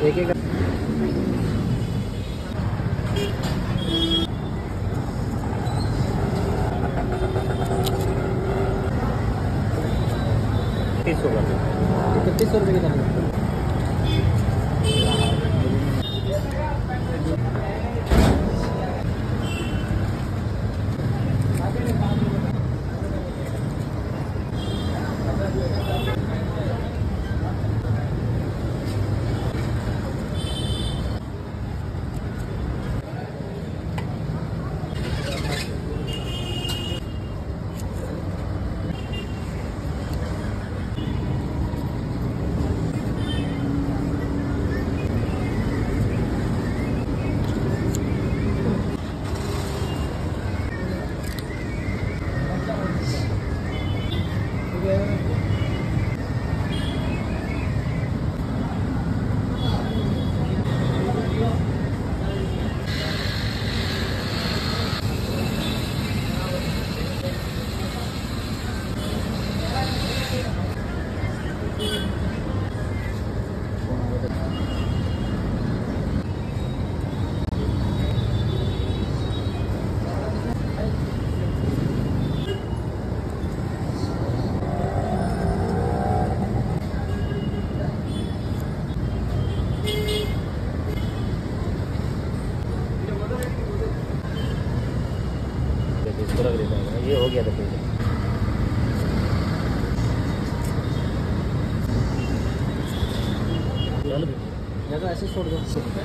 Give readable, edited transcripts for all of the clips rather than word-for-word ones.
एक एक 3100 रुपये की दाम। ये हो गया था पहले। या तो ऐसे छोड़ दो।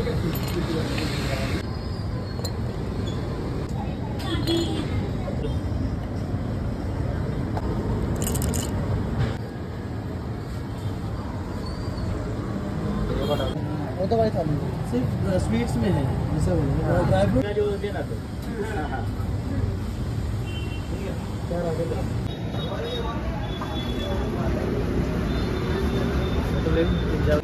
वो तो भाई थाली सिर्फ स्वीट्स में है जैसे ड्राई फ्रूट जो देना तो क्या